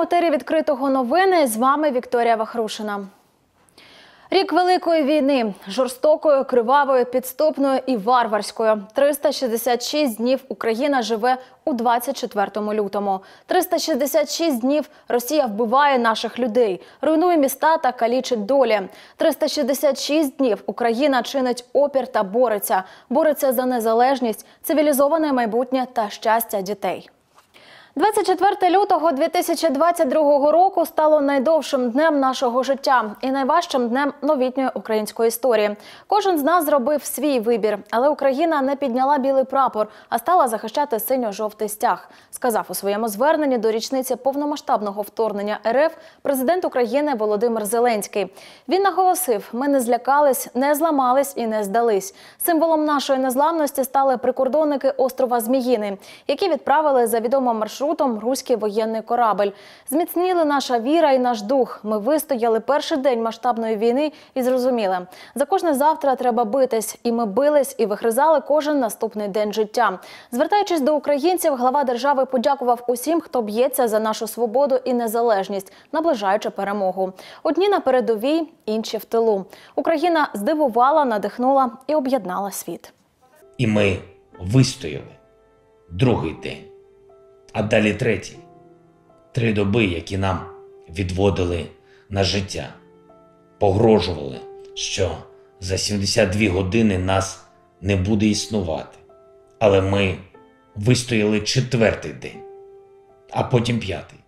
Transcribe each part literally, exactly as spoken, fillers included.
етері «Відкритого новини». З вами Вікторія Вахрушина. Рік Великої війни. Жорстокою, кривавою, підступною і варварською. триста шістдесят шість днів Україна живе у двадцять четвертому лютому. триста шістдесят шість днів Росія вбиває наших людей, руйнує міста та калічить долі. триста шістдесят шість днів Україна чинить опір та бореться. Бореться за незалежність, цивілізоване майбутнє та щастя дітей. двадцять четвертого лютого дві тисячі двадцять другого року стало найдовшим днем нашого життя і найважчим днем новітньої української історії. Кожен з нас зробив свій вибір, але Україна не підняла білий прапор, а стала захищати синьо-жовтий стяг, сказав у своєму зверненні до річниці повномасштабного вторгнення РФ президент України Володимир Зеленський. Він наголосив: "Ми не злякались, не зламались і не здались". Символом нашої незламності стали прикордонники острова Зміїний, які відправили за відомим маршрутом руський воєнний корабль. Зміцніли наша віра і наш дух. Ми вистояли перший день масштабної війни і зрозуміли: за кожне завтра треба битись. І ми бились, і вигризали кожен наступний день життя. Звертаючись до українців, глава держави подякував усім, хто б'ється за нашу свободу і незалежність, наближаючи перемогу. Одні на передовій, інші в тилу. Україна здивувала, надихнула і об'єднала світ. І ми вистояли. Другий день. А далі третій. Три доби, які нам відводили на життя. Погрожували, що за сімдесят дві години нас не буде існувати. Але ми вистояли четвертий день, а потім п'ятий.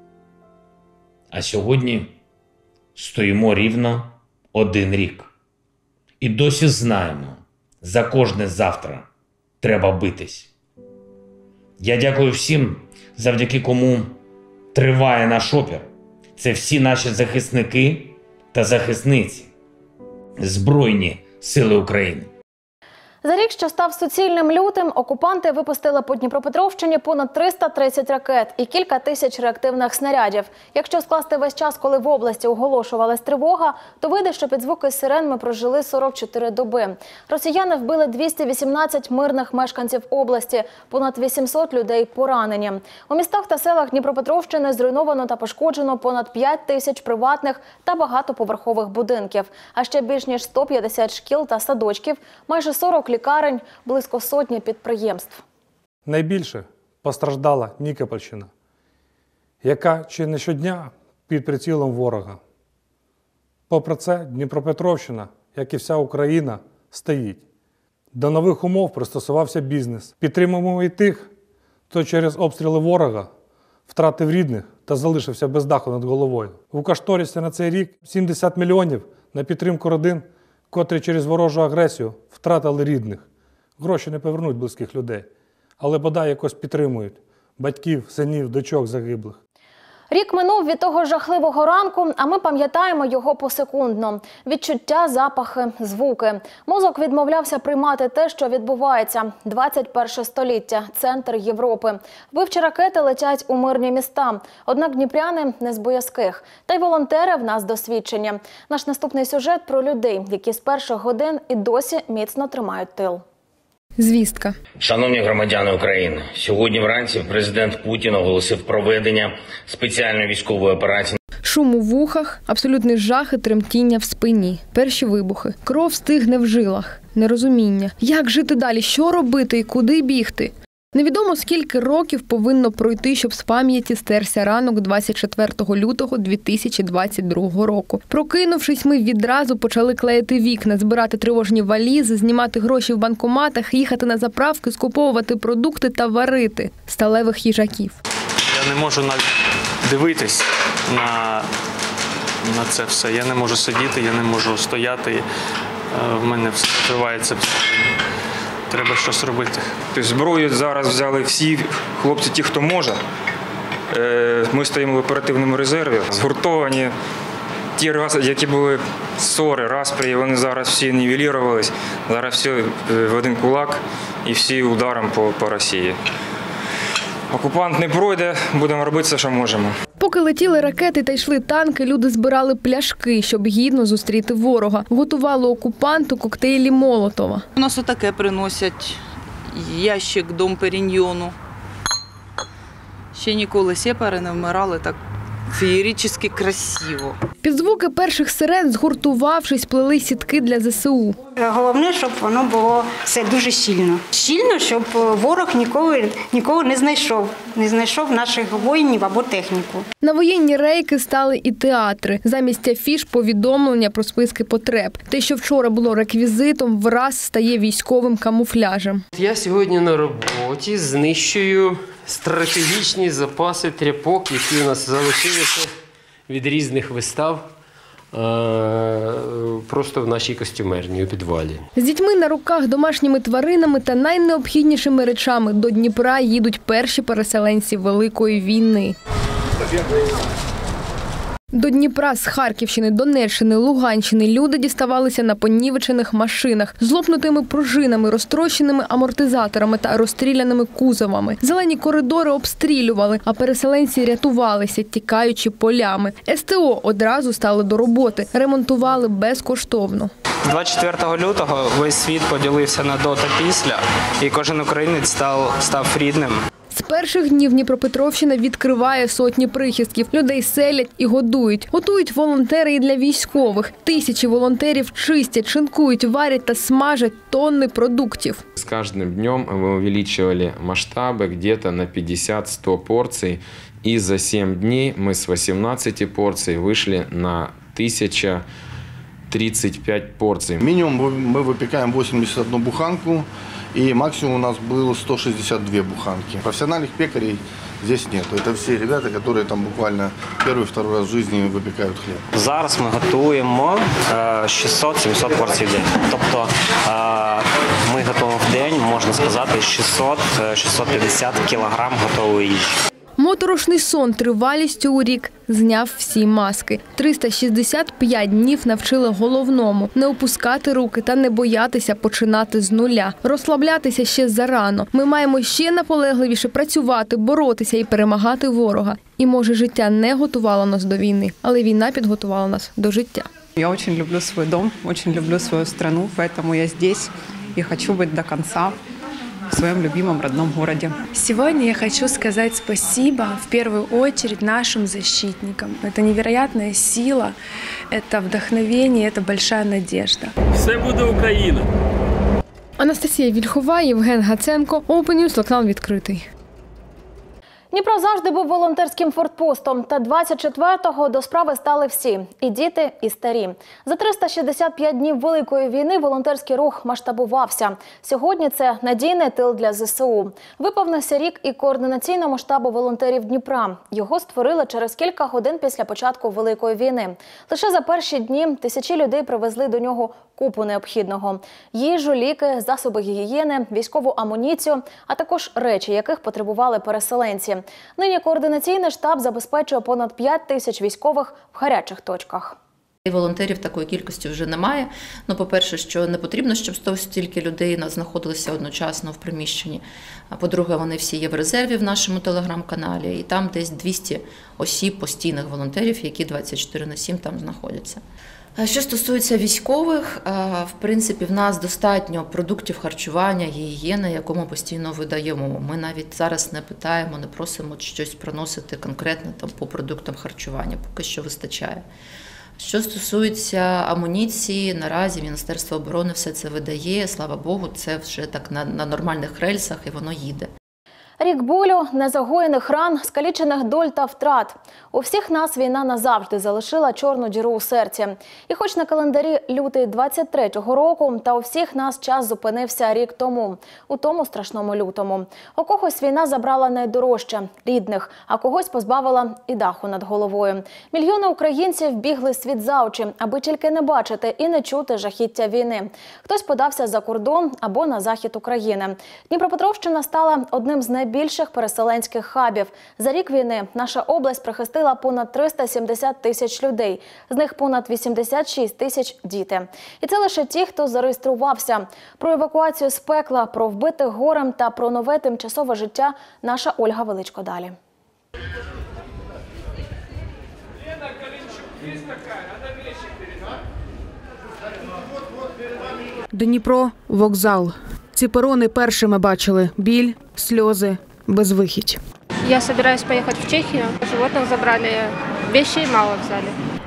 А сьогодні стоїмо рівно один рік. І досі знаємо, за кожне завтра треба битись. Я дякую всім, завдяки кому триває наш опір. Це всі наші захисники та захисниці. Збройні сили України. За рік, що став суцільним лютим, окупанти випустили по Дніпропетровщині понад триста тридцять ракет і кілька тисяч реактивних снарядів. Якщо скласти весь час, коли в області оголошувалась тривога, то вийде, що під звуки сирен ми прожили сорок чотири доби. Росіяни вбили двісті вісімнадцять мирних мешканців області, понад вісімсот людей поранені. У містах та селах Дніпропетровщини зруйновано та пошкоджено понад п'ять тисяч приватних та багатоповерхових будинків, а ще більш ніж сто п'ятдесят шкіл та садочків, майже сорок лікарень, близько сотні підприємств. Найбільше постраждала Нікопольщина, яка чи не щодня під прицілом ворога. Попри це, Дніпропетровщина, як і вся Україна, стоїть. До нових умов пристосувався бізнес. Підтримуємо і тих, хто через обстріли ворога втратив рідних та залишився без даху над головою. У кошторисі на цей рік сімдесят мільйонів на підтримку родин, котрі через ворожу агресію втратили рідних. Гроші не повернуть близьких людей, але бодай якось підтримують батьків, синів, дочок загиблих. Рік минув від того жахливого ранку, а ми пам'ятаємо його посекундно. Відчуття, запахи, звуки. Мозок відмовлявся приймати те, що відбувається. двадцять перше століття. Центр Європи. Вбивчі ракети летять у мирні міста. Однак дніпряни не з боязких. Та й волонтери в нас досвідчені. Наш наступний сюжет про людей, які з перших годин і досі міцно тримають тил. Звістка. Шановні громадяни України, сьогодні вранці президент Путін оголосив проведення спеціальної військової операції. Шум у вухах, абсолютний жах і тремтіння в спині. Перші вибухи. Кров стигне в жилах. Нерозуміння. Як жити далі? Що робити і куди бігти? Невідомо, скільки років повинно пройти, щоб з пам'яті стерся ранок двадцять четвертого лютого дві тисячі двадцять другого року. Прокинувшись, ми відразу почали клеїти вікна, збирати тривожні валізи, знімати гроші в банкоматах, їхати на заправки, скуповувати продукти та варити сталевих їжаків. Я не можу навіть дивитись на, на це все. Я не можу сидіти, я не можу стояти. В мене все відбувається. Треба щось робити. Зброю зараз взяли всі хлопці, ті, хто може. Ми стоїмо в оперативному резерві. Згуртовані ті, які були ссори, распрі, вони зараз всі нівелірувались. Зараз всі в один кулак і всі ударом по, по Росії. Окупант не пройде, будемо робити все, що можемо. Поки летіли ракети та йшли танки, люди збирали пляшки, щоб гідно зустріти ворога. Готували окупанту коктейлі Молотова. У нас отаке приносять: ящик Дом Періньйону. Ще ніколи сепари не вмирали так феєрично красиво. Під звуки перших сирен, згуртувавшись, плели сітки для зе се у. Головне, щоб воно було все дуже щільно. Щільно, щоб ворог ніколи, ніколи не знайшов, не знайшов наших воїнів або техніку. На воєнні рейки стали і театри. Замість афіш повідомлення про списки потреб. Те, що вчора було реквізитом, враз стає військовим камуфляжем. Я сьогодні на роботі знищую стратегічні запаси тряпок, які у нас залишилися від різних вистав просто в нашій костюмерні у підвалі. З дітьми на руках, домашніми тваринами та найнеобхіднішими речами до Дніпра їдуть перші переселенці Великої війни. До Дніпра з Харківщини, Донеччини, Луганщини люди діставалися на понівечених машинах з лопнутими пружинами, розтрощеними амортизаторами та розстріляними кузовами. Зелені коридори обстрілювали, а переселенці рятувалися, тікаючи полями. ес те о одразу стали до роботи, ремонтували безкоштовно. двадцять четвертого лютого весь світ поділився на до та після, і кожен українець став, став рідним. З перших днів Дніпропетровщина відкриває сотні прихистків. Людей селять і годують. Готують волонтери і для військових. Тисячі волонтерів чистять, шинкують, варять та смажать тонни продуктів. С каждым днем мы увеличивали масштабы где-то на пятьдесят-сто порций. И за семь дней мы с восемнадцати порций вышли на тысячу тридцать пять порций. Минимум мы выпекаем восемьдесят одну буханку. И максимум у нас было сто шестьдесят две буханки. Профессиональных пекарей здесь нет. Это все ребята, которые там буквально первый-второй раз в жизни выпекают хлеб. Зараз ми готуємо шістсот-сімсот порцій в день. Тобто ми готуємо в день, можна сказати, шістсот-шістсот п'ятдесят кілограм готової їжі. Моторошний сон тривалістю у рік зняв всі маски. триста шістдесят п'ять днів навчили головному – не опускати руки та не боятися починати з нуля. Розслаблятися ще зарано. Ми маємо ще наполегливіше працювати, боротися і перемагати ворога. І, може, життя не готувало нас до війни, але війна підготувала нас до життя. Я дуже люблю свій дом, дуже люблю свою страну, тому я тут і хочу бути до кінця в своем любимом родном городе. Сегодня я хочу сказать спасибо в первую очередь нашим защитникам. Это невероятная сила, это вдохновение, это большая надежда. Все буде Україна! Анастасія Вільхова, Євген Гаценко, Open News, телеканал відкритий. Дніпро завжди був волонтерським фортпостом, та двадцять четвертого до справи стали всі – і діти, і старі. За триста шістдесят п'ять днів Великої війни волонтерський рух масштабувався. Сьогодні це надійний тил для зе се у. Виповнився рік і координаційному штабу волонтерів Дніпра. Його створили через кілька годин після початку Великої війни. Лише за перші дні тисячі людей привезли до нього купу необхідного – їжу, ліки, засоби гігієни, військову амуніцію, а також речі, яких потребували переселенці. Нині координаційний штаб забезпечує понад п'ять тисяч військових в гарячих точках. Волонтерів такої кількості вже немає. Ну, по-перше, що не потрібно, щоб стільки людей знаходилися одночасно в приміщенні. А по-друге, вони всі є в резерві в нашому телеграм-каналі. І там десь двісті осіб, постійних волонтерів, які двадцять чотири на сім там знаходяться. Що стосується військових, в принципі, в нас достатньо продуктів харчування, гігієни, яку ми постійно видаємо. Ми навіть зараз не питаємо, не просимо щось приносити конкретно там, по продуктам харчування, поки що вистачає. Що стосується амуніції, наразі Міністерство оборони все це видає, слава Богу, це вже так на, на нормальних рельсах і воно їде. Рік болю, незагоєних ран, скалічених доль та втрат. У всіх нас війна назавжди залишила чорну діру у серці. І хоч на календарі лютий двадцять третього року, та у всіх нас час зупинився рік тому, у тому страшному лютому. У когось війна забрала найдорожче – рідних, а когось позбавила і даху над головою. Мільйони українців бігли світ за очі, аби тільки не бачити і не чути жахіття війни. Хтось подався за кордон або на захід України. Дніпропетровщина стала одним з найбільших більших переселенських хабів. За рік війни наша область прихистила понад триста сімдесят тисяч людей. З них понад вісімдесят шість тисяч – діти. І це лише ті, хто зареєструвався. Про евакуацію з пекла, про вбитих горем та про нове тимчасове життя наша Ольга Величко далі. Дніпро – вокзал. Ці перони першими бачили біль, сльози, безвихідь. Я собираюсь поехать в Чехию. Животных забрали Вещей мало взяли.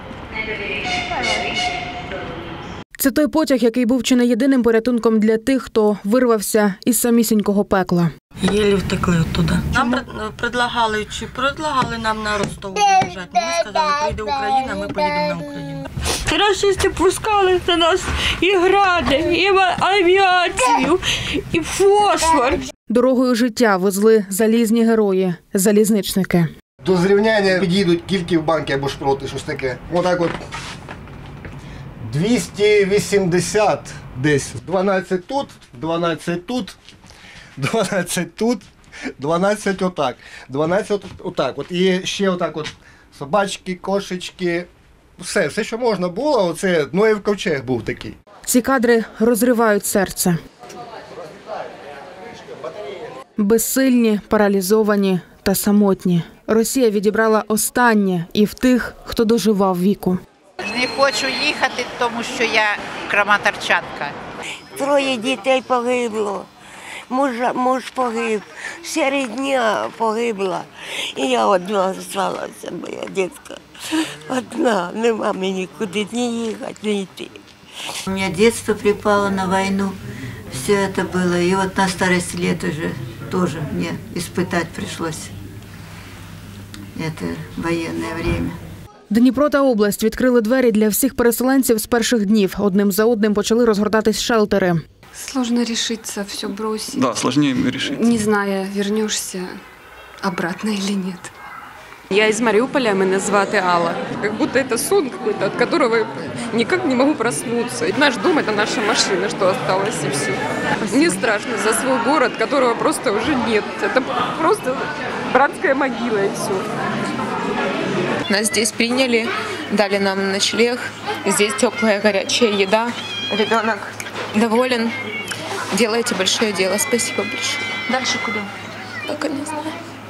Це той потяг, який був чи не єдиним порятунком для тих, хто вирвався із самісінького пекла. Єлі втекли оттуда. Нам предлагали, чи предлагали нам на Ростов виїжджати. Ми сказали, прийде Україна, ми поїдемо на Україну. Рашисти пускали на нас і гради, і авіацію, і фосфор. Дорогою життя везли залізні герої, залізничники. До зрівняння підійдуть тільки в банки або шпроти, щось таке. Отак от двісті вісімдесят десь. дванадцять тут, дванадцять тут, дванадцять тут, дванадцять отак. дванадцять отак. От і ще отак от собачки, кошечки. Все, все, що можна було, оце Ноєв ковчег був такий. Ці кадри розривають серце. Безсильні, паралізовані та самотні. Росія відібрала останнє і в тих, хто доживав віку. Не хочу їхати, тому що я краматорчанка. Троє дітей погибло, муж, муж погиб, вся рідня погибла. І я одна залишилася, моя дітка. Одна, нема мені куди ні їхати, ні йти. У меня детство припало на войну, все это было. И вот на старости лет уже тоже мне испытать пришлось это военное время. Дніпро та область відкрили двері для всіх переселенців з перших днів. Одним за одним почали розгортатись шелтери. Сложно решиться, все бросить. Да, сложнее решить. Не зная, вернешься обратно или нет. Я из Мариуполя, меня звати Алла. Как будто это сон какой-то, от которого никак не могу проснуться. И наш дом – это наша машина, что осталось, и все. Мне страшно за свой город, которого просто уже нет. Это просто братская могила, и все. Нас здесь приняли, дали нам ночлег. Здесь теплая, горячая еда. Ребенок доволен. Делаете большое дело. Спасибо большое. Дальше куда? Пока не знаю.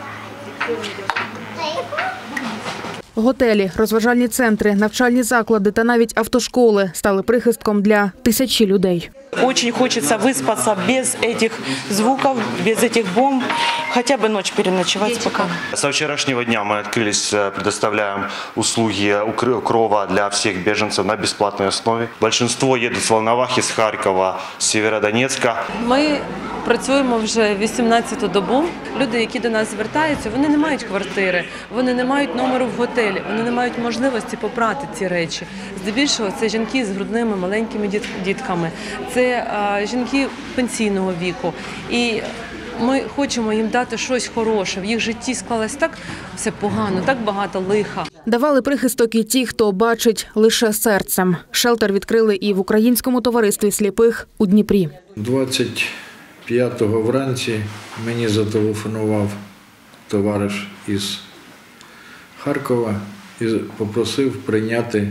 Готелі, розважальні центри, навчальні заклади та навіть автошколи стали прихистком для тисячі людей. Очень хочется выспаться без этих звуков, без этих бомб, хотя бы ночь переночевать пока. Со вчерашнего дня мы открылись, предоставляем услуги крова для всех беженцев на бесплатной основе. Большинство едут с Волновахи, с Харькова, с Северодонецка. Мы працюємо вже вісімнадцяту добу. Люди, які до нас звертаються, вони не мають квартири, вони не мають номеру в готелі, вони не мають можливості попрати ці речі. Здебільшого це жінки з грудними маленькими дітками, це а, жінки пенсійного віку. І ми хочемо їм дати щось хороше. В їх житті склалось так все погано, так багато лиха. Давали прихисток і ті, хто бачить лише серцем. Шелтер відкрили і в Українському товаристві сліпих у Дніпрі. двадцять п'ятого вранці мені зателефонував товариш із Харкова і попросив прийняти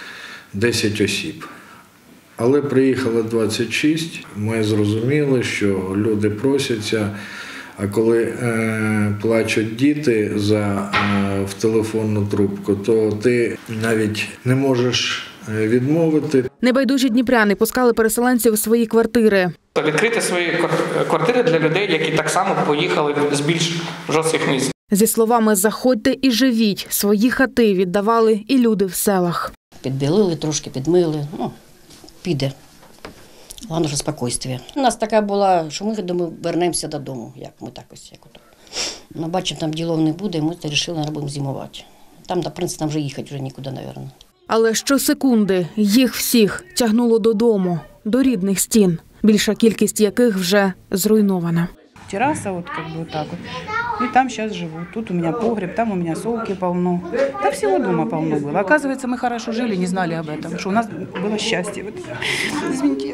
десять осіб. Але приїхало двадцять шість, ми зрозуміли, що люди просяться, а коли е, плачуть діти за, е, в телефонну трубку, то ти навіть не можеш відмовити. Небайдужі дніпряни пускали переселенців у свої квартири. Відкрити свої квартири для людей, які так само поїхали з більш жорстких місць. Зі словами «заходьте і живіть», свої хати віддавали і люди в селах. Підбілили, трошки підмили, ну, піде. Головне, що спокійствие. У нас така була, що ми думаю, вернемося додому, як ми так ось. Як ото. Ми бачимо, там ділов не буде, і ми вирішили, що будемо зимувати. Там, в принципі, нам вже їхати вже нікуди, мабуть. Але щосекунди їх всіх тягнуло додому, до рідних стін, більша кількість яких вже зруйнована. Терраса вот как бы вот так вот. И там сейчас живу. Тут у меня погреб, там у меня солки полно. Да всего дома полно было. Оказывается, мы хорошо жили, не знали об этом, что у нас было счастье. Вот. Извините.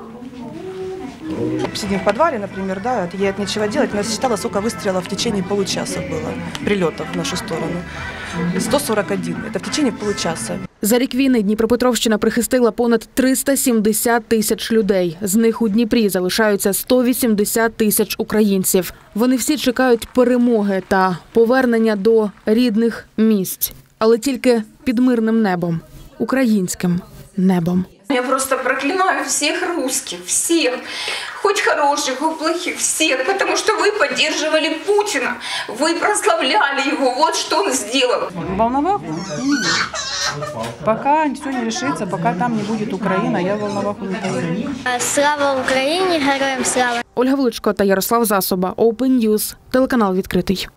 Сидим в подвале, например, да, ей от нечего делать. Она считала, сколько выстрелов в течение получаса было, прилетов в нашу сторону. сто сорок один. Это в течение получаса. За рік війни Дніпропетровщина прихистила понад триста сімдесят тисяч людей. З них у Дніпрі залишаються сто вісімдесят тисяч українців. Вони всі чекають перемоги та повернення до рідних місць. Але тільки під мирним небом. Українським небом. Я просто проклинаю всех русских, всех. Хоть хороших, хоть плохих, всех, потому что вы поддерживали Путина, вы прославляли его, вот что он сделал. Волноваху? Пока все не решится, пока там не будет Украина, я в Волноваху не поеду. Слава Україні, героям слава! Ольга Величко та Ярослав Засоба. Open News. Телеканал відкритий.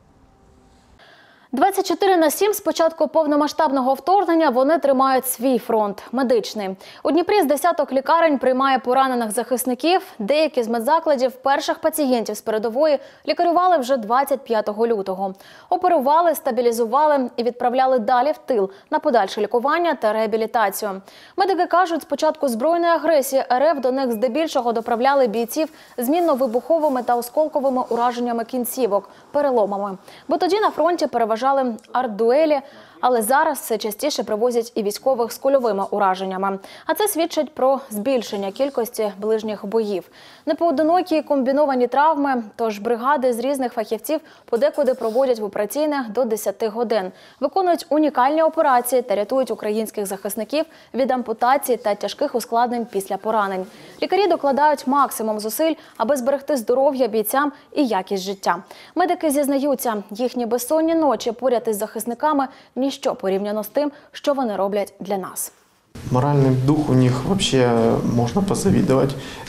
двадцять чотири на сім з початку повномасштабного вторгнення вони тримають свій фронт – медичний. У Дніпрі з десяток лікарень приймає поранених захисників. Деякі з медзакладів перших пацієнтів з передової лікарювали вже двадцять п'ятого лютого. Оперували, стабілізували і відправляли далі в тил на подальше лікування та реабілітацію. Медики кажуть, з початку збройної агресії РФ до них здебільшого доправляли бійців з мінно-вибуховими та осколковими ураженнями кінцівок, переломами. Бо тоді на фронті переважали арт-дуелі, але зараз все частіше привозять і військових з кульовими ураженнями. А це свідчить про збільшення кількості ближніх боїв. Непоодинокі комбіновані травми, тож бригади з різних фахівців подекуди проводять в операційних до десяти годин. Виконують унікальні операції та рятують українських захисників від ампутацій та тяжких ускладнень після поранень. Лікарі докладають максимум зусиль, аби зберегти здоров'я бійцям і якість життя. Медики зізнаються, їхні безсонні ночі поряд із захисниками – ніщо порівняно з тим, що вони роблять для нас. Моральный дух у них вообще можно позавидовать.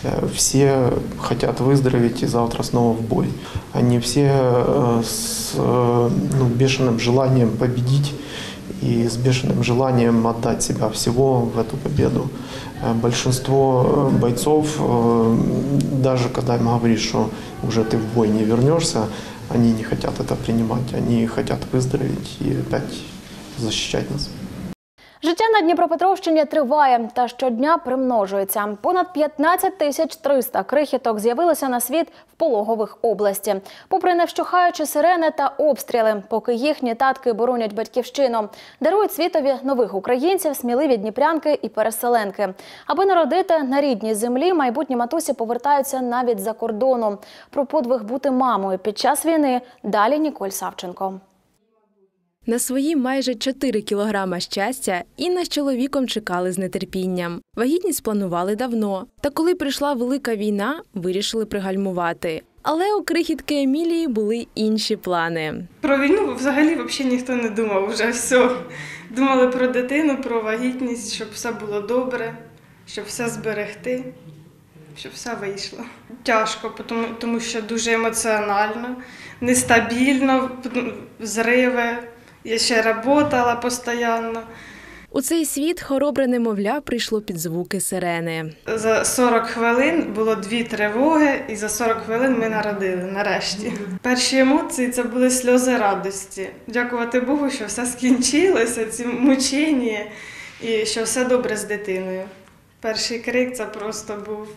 Все хотят выздороветь и завтра снова в бой. Они все с ну, бешеным желанием победить и с бешеным желанием отдать себя всего в эту победу. Большинство бойцов, даже когда им говоришь, что уже ты в бой не вернешься, они не хотят это принимать. Они хотят выздороветь и опять защищать нас. Життя на Дніпропетровщині триває та щодня примножується. Понад п'ятнадцять тисяч триста крихіток з'явилося на світ в пологових області. Попри невщухаючі сирени та обстріли, поки їхні татки боронять батьківщину, дарують світові нових українців, сміливі дніпрянки і переселенки. Аби народити на рідній землі, майбутні матусі повертаються навіть за кордону. Про подвиг бути мамою під час війни далі Ніколь Савченко. На свої майже чотири кілограма щастя Інна з чоловіком чекали з нетерпінням. Вагітність планували давно. Та коли прийшла велика війна, вирішили пригальмувати. Але у крихітки Емілії були інші плани. Про війну взагалі взагалі ніхто не думав, вже все. Думали про дитину, про вагітність, щоб все було добре, щоб все зберегти, щоб все вийшло. Тяжко, тому, тому що дуже емоціонально, нестабільно, зриви. Я ще працювала постійно. У цей світ хоробре немовля прийшло під звуки сирени. За сорок хвилин було дві тривоги, і за сорок хвилин ми народили, нарешті. Перші емоції – це були сльози радості. Дякувати Богу, що все скінчилося, ці мучення, і що все добре з дитиною. Перший крик – це просто був...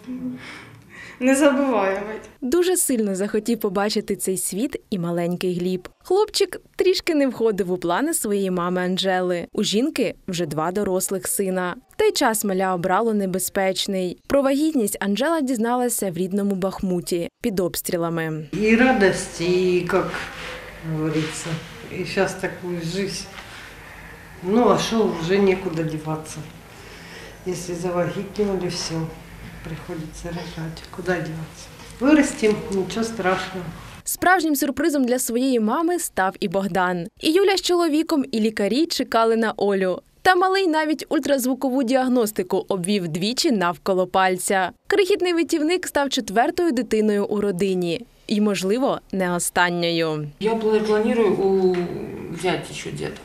незабуваємо. Дуже сильно захотів побачити цей світ і маленький Гліб. Хлопчик трішки не входив у плани своєї мами Анжели. У жінки вже два дорослих сина. Та й час маля обрало небезпечний. Про вагітність Анжела дізналася в рідному Бахмуті під обстрілами. І радість, і, як говориться, і зараз таку життя. Ну, а що, вже нікуди діватися. Якщо завагітнювали, все. Приходиться рожати. Куди діватися? Виростимо, нічого страшного. Справжнім сюрпризом для своєї мами став і Богдан. І Юля з чоловіком, і лікарі чекали на Олю. Та малий навіть ультразвукову діагностику обвів двічі навколо пальця. Крихітний витівник став четвертою дитиною у родині. І, можливо, не останньою. Я планую взяти ще діток.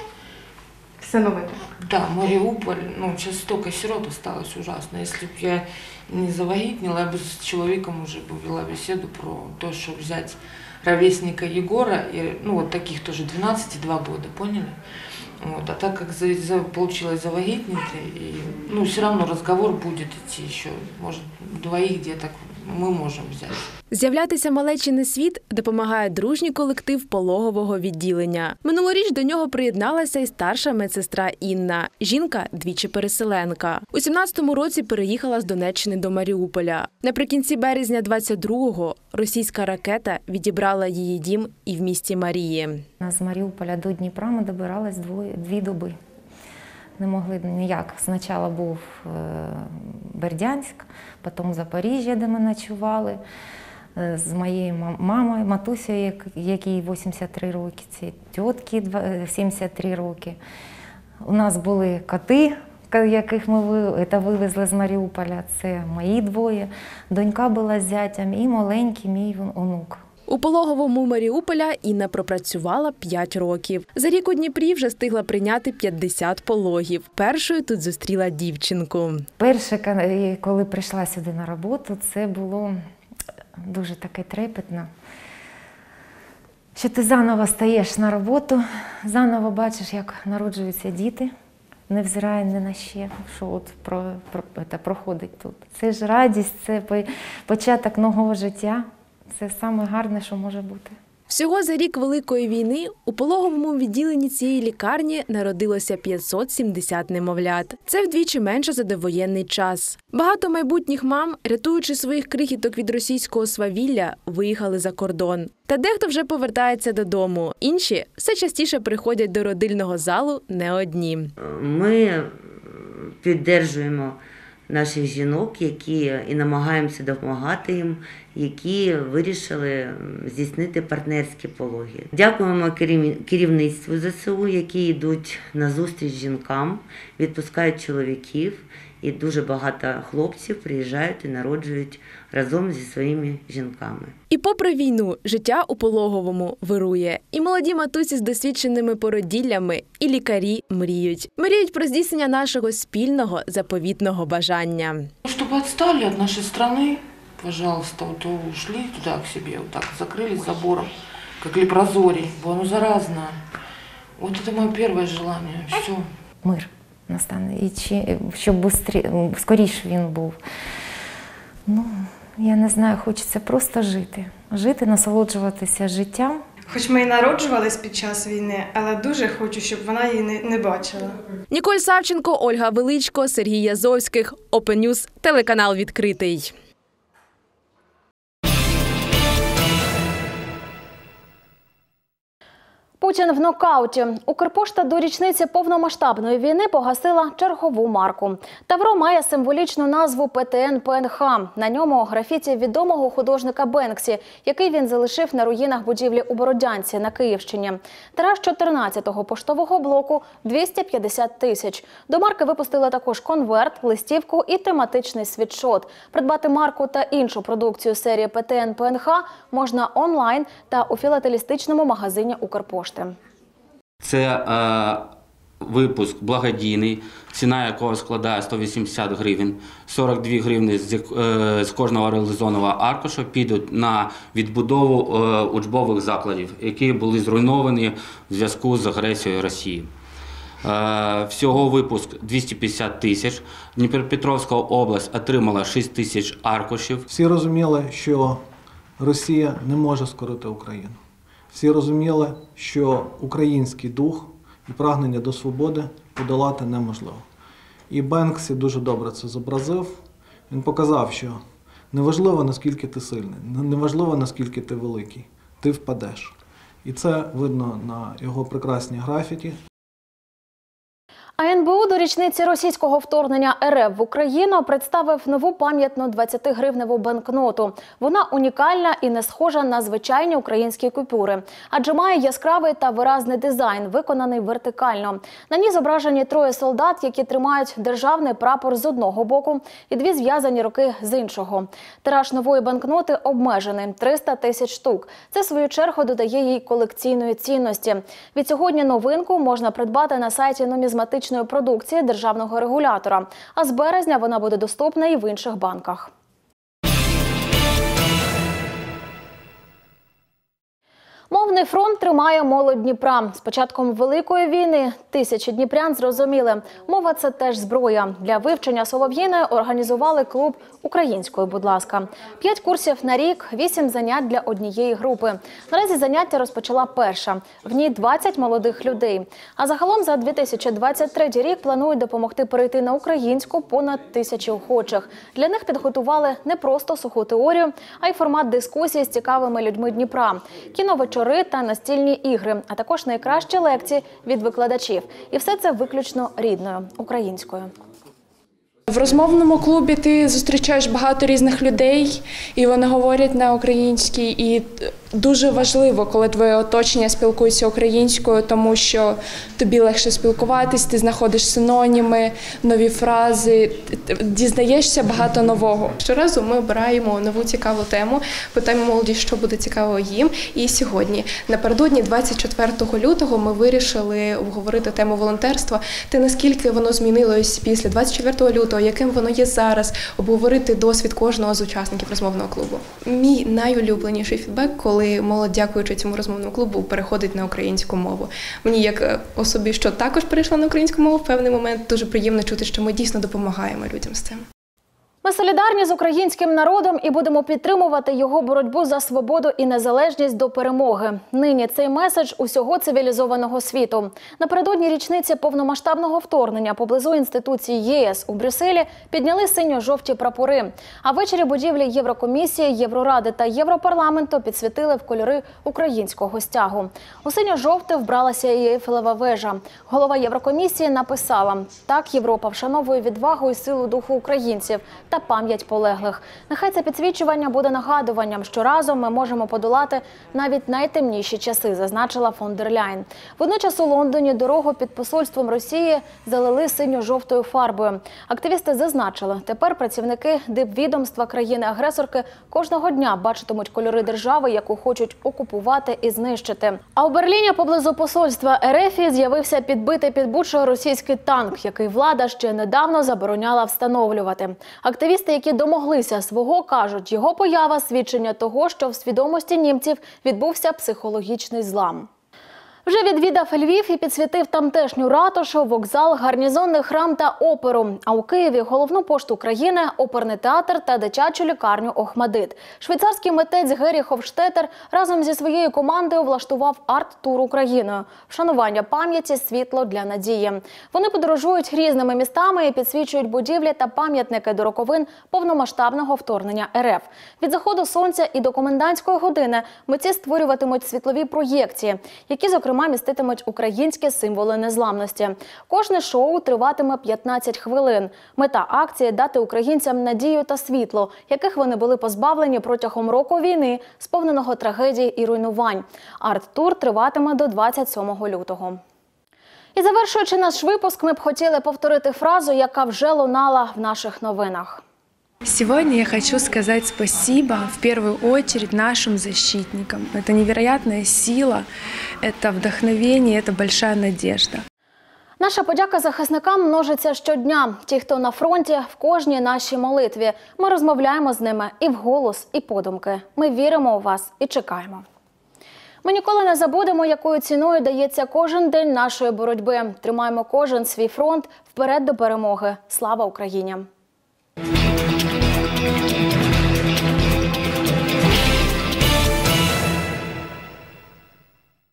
Сыновый? Да, Мариуполь, ну, сейчас столько сирот осталось ужасно. Если бы я не завагитнила, я бы с человеком уже бы вела беседу про то, что взять ровесника Егора, и, ну, вот таких тоже двенадцать и два года, поняли? Вот. А так как за, за, получилось завагитнить, и, ну, все равно разговор будет идти еще, может, двоих деток ми можемо взяти. З'являтися малечі на світ допомагає дружній колектив пологового відділення. Минулоріч до нього приєдналася і старша медсестра Інна. Жінка – двічі переселенка. У сімнадцятому році переїхала з Донеччини до Маріуполя. Наприкінці березня двадцять другого російська ракета відібрала її дім і в місті Марії. З Маріуполя до Дніпра ми добирались дві доби. не могли ніяк. Спочатку був Бердянськ, потім Запоріжжя, де ми ночували, з моєю мамою, матусею, якій вісімдесят три роки, ці тітки сімдесят три роки. У нас були коти, яких ми вивезли з Маріуполя, це мої двоє. Донька була з зятям і маленький мій онук. У пологовому Маріуполя Інна пропрацювала п'ять років. За рік у Дніпрі вже встигла прийняти п'ятдесят пологів. Першою тут зустріла дівчинку. Перше, коли прийшла сюди на роботу, це було дуже таке трепетно. Що ти заново стаєш на роботу, заново бачиш, як народжуються діти, невзирає ні на ще, що от про, про, це проходить тут. Це ж радість, це початок нового життя. Це саме гарне, що може бути. Всього за рік Великої війни у пологовому відділенні цієї лікарні народилося п'ятсот сімдесят немовлят. Це вдвічі менше за довоєнний час. Багато майбутніх мам, рятуючи своїх крихіток від російського свавілля, виїхали за кордон. Та дехто вже повертається додому. Інші все частіше приходять до родильного залу не одні. Ми підтримуємо наших жінок, які і намагаємося допомагати їм, які вирішили здійснити партнерські пологи. Дякуємо керівництву ЗСУ, які йдуть на зустріч жінкам, відпускають чоловіків, і дуже багато хлопців приїжджають і народжують разом зі своїми жінками. І попри війну, життя у пологовому вирує. І молоді матусі з досвідченими породіллями, і лікарі мріють. Мріють про здійснення нашого спільного заповітного бажання. Щоб відстали від нашої країни, пожалуйста, то ушли туди к себе, вот так закрылись забором, як лепрозорій, бо воно заразне. Вот це моє перше желання. Все. Мир настане, і чи, щоб бустрі, скоріше він був. Ну, я не знаю, хочеться просто жити. Жити, насолоджуватися життям. Хоч ми і народжувались під час війни, але дуже хочу, щоб вона її не, не бачила. Ніколь Савченко, Ольга Величко, Сергій Язовських, Open News, телеканал «Відкритий». Путін в нокауті. Укрпошта до річниці повномасштабної війни погасила чергову марку. Тавро має символічну назву Пе Те Ен Пе Ен Ха. На ньому графіті відомого художника Бенксі, який він залишив на руїнах будівлі у Бородянці на Київщині. Тираж чотирнадцятого поштового блоку – двісті п'ятдесят тисяч. До марки випустили також конверт, листівку і тематичний світшот. Придбати марку та іншу продукцію серії Пе Те Ен Пе Ен Ха можна онлайн та у філателістичному магазині Укрпошти. Це е, випуск благодійний, ціна якого складає сто вісімдесят гривень. сорок дві гривні з, е, з кожного реалізованого аркуша підуть на відбудову е, учбових закладів, які були зруйновані в зв'язку з агресією Росії. Е, всього випуск двісті п'ятдесят тисяч. Дніпропетровська область отримала шість тисяч аркушів. Всі розуміли, що Росія не може скорити Україну. Всі розуміли, що український дух і прагнення до свободи подолати неможливо. І Бенксі дуже добре це зобразив. Він показав, що неважливо, наскільки ти сильний, неважливо, наскільки ти великий, ти впадеш. І це видно на його прекрасній графіті. А Ен Бе У до річниці російського вторгнення Ер Еф в Україну представив нову пам'ятну двадцятигривневу банкноту. Вона унікальна і не схожа на звичайні українські купюри, адже має яскравий та виразний дизайн, виконаний вертикально. На ній зображені троє солдат, які тримають державний прапор з одного боку і дві зв'язані руки з іншого. Тираж нової банкноти обмежений – триста тисяч штук. Це, в свою чергу, додає їй колекційної цінності. Від сьогодні новинку можна придбати на сайті нумізматичної продукції державного регулятора, а з березня вона буде доступна і в інших банках. Мовний фронт тримає молодь Дніпра. З початком Великої війни тисячі дніпрян зрозуміли – мова – це теж зброя. Для вивчення солов'їної організували клуб «Українською, будь ласка». П'ять курсів на рік, вісім занять для однієї групи. Наразі заняття розпочала перша. В ній двадцять молодих людей. А загалом за дві тисячі двадцять третій рік планують допомогти перейти на українську понад тисячі охочих. Для них підготували не просто суху теорію, а й формат дискусії з цікавими людьми Дніпра. Кіновечори та настільні ігри, а також найкращі лекції від викладачів. І все це виключно рідною, українською. В розмовному клубі ти зустрічаєш багато різних людей, і вони говорять на українській. І дуже важливо, коли твоє оточення спілкується українською, тому що тобі легше спілкуватись, ти знаходиш синоніми, нові фрази, дізнаєшся багато нового. Щоразу ми обираємо нову цікаву тему, питаємо молоді, що буде цікаво їм. І сьогодні, напередодні двадцять четвертого лютого, ми вирішили обговорити тему волонтерства, те, наскільки воно змінилось після двадцять четвертого лютого, яким воно є зараз, обговорити досвід кожного з учасників розмовного клубу. Мій найулюбленіший фідбек, коли молодь, дякуючи цьому розмовному клубу, переходить на українську мову. Мені, як особі, що також перейшла на українську мову, в певний момент дуже приємно чути, що ми дійсно допомагаємо людям з цим. Ми солідарні з українським народом і будемо підтримувати його боротьбу за свободу і незалежність до перемоги. Нині цей меседж усього цивілізованого світу. Напередодні річниці повномасштабного вторгнення поблизу інституції ЄС у Брюсселі підняли синьо-жовті прапори. А ввечері будівлі Єврокомісії, Євроради та Європарламенту підсвітили в кольори українського стягу. У синьо-жовте вбралася і Ейфелева вежа. Голова Єврокомісії написала: «Так Європа вшановує відвагу і силу духу українців та пам'ять полеглих. Нехай це підсвічування буде нагадуванням, що разом ми можемо подолати навіть найтемніші часи», зазначила фон дер Ляйн. Водночас у Лондоні дорогу під посольством Росії залили синьо-жовтою фарбою. Активісти зазначили, тепер працівники дипвідомства країни-агресорки кожного дня бачитимуть кольори держави, яку хочуть окупувати і знищити. А у Берліні поблизу посольства РФ з'явився підбитий під Бучою російський танк, який влада ще недавно забороняла встановлювати. Активісти, які домоглися свого, кажуть, його поява – свідчення того, що в свідомості німців відбувся психологічний злам. Вже відвідав Львів і підсвітив тамтешню ратушу, вокзал, гарнізонний храм та оперу. А у Києві – головну пошту країни, оперний театр та дитячу лікарню «Охмадит». Швейцарський митець Гері Хофштетер разом зі своєю командою влаштував арт-тур Україною. Вшанування пам'яті, світло для надії. Вони подорожують різними містами і підсвічують будівлі та пам'ятники до роковин повномасштабного вторгнення РФ. Від заходу сонця і до комендантської години митці створюватимуть світлові проєкції, які, зокрема, міститимуть українські символи незламності. Кожне шоу триватиме п'ятнадцять хвилин. Мета акції – дати українцям надію та світло, яких вони були позбавлені протягом року війни, сповненого трагедій і руйнувань. Арт-тур триватиме до двадцять сьомого лютого. І завершуючи наш випуск, ми б хотіли повторити фразу, яка вже лунала в наших новинах. Сегодня я хочу сказать спасибо в первую очередь нашим защитникам. Это невероятная сила, это вдохновение, это большая надежда. Наша подяка захисникам множиться щодня. Ті, хто на фронті, в кожній нашій молитві. Ми розмовляємо з ними і вголос, і подумки. Ми віримо у вас і чекаємо. Ми ніколи не забудемо, якою ціною дається кожен день нашої боротьби. Тримаємо кожен свій фронт вперед до перемоги. Слава Україні! Thank you.